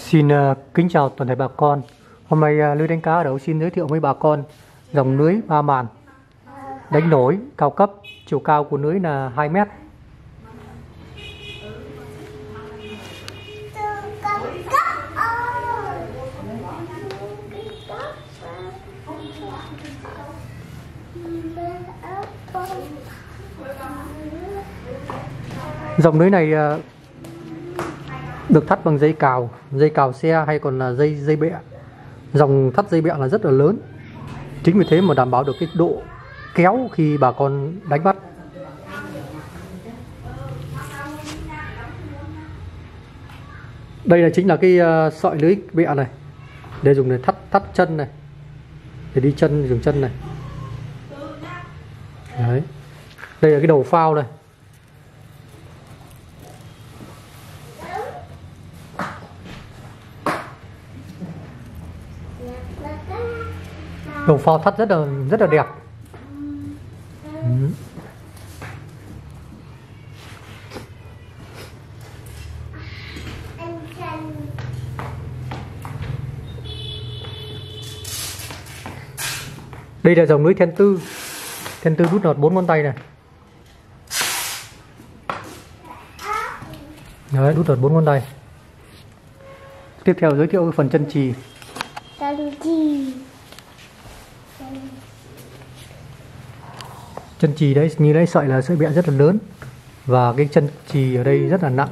Xin kính chào toàn thể bà con. Hôm nay lưới đánh cá ở đâu xin giới thiệu với bà con dòng lưới ba màn đánh nổi cao cấp. Chiều cao của lưới là 2 mét. Dòng lưới này được thắt bằng dây cào xe hay còn là dây bẹ. Dòng thắt dây bẹ là rất là lớn. Chính vì thế mà đảm bảo được cái độ kéo khi bà con đánh bắt. Đây là chính là cái sợi lưới bẹ này để dùng để thắt chân này, để đi chân, dùng chân này. Đấy. Đây là cái đầu phao này. Đầu phao thắt rất là đẹp. Đây là dòng lưới then tư đút lọt 4 ngón tay này. Đấy, đút lọt 4 ngón tay. Tiếp theo giới thiệu phần chân chì. Chân chì đấy, như đấy, sợi là sợi bẹ rất là lớn và cái chân chì ở đây rất là nặng.